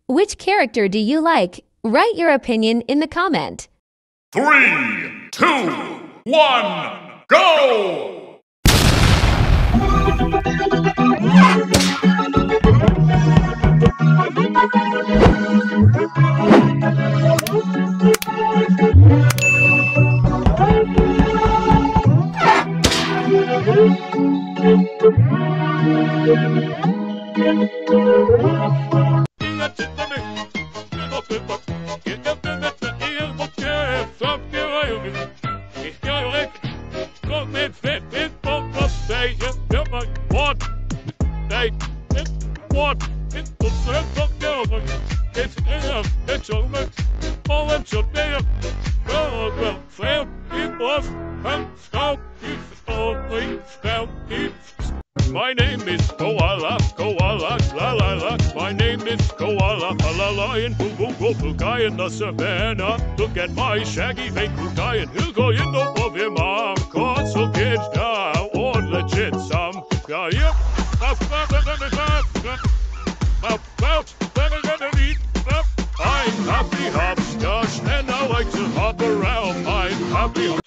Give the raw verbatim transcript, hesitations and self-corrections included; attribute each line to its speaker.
Speaker 1: Which character do you like? Write your opinion in the comment.
Speaker 2: Three, two, one, go! My name is Koala, Koala, la la la. My name is Koala, la la lion, boo boo boo boo guy in the savannah. Look at my shaggy vancouver guy and he'll go in the of him. I'm caught so kids now on legit some guy. Yep. I'm happy hopscotch and I like to hop around. I'm happy.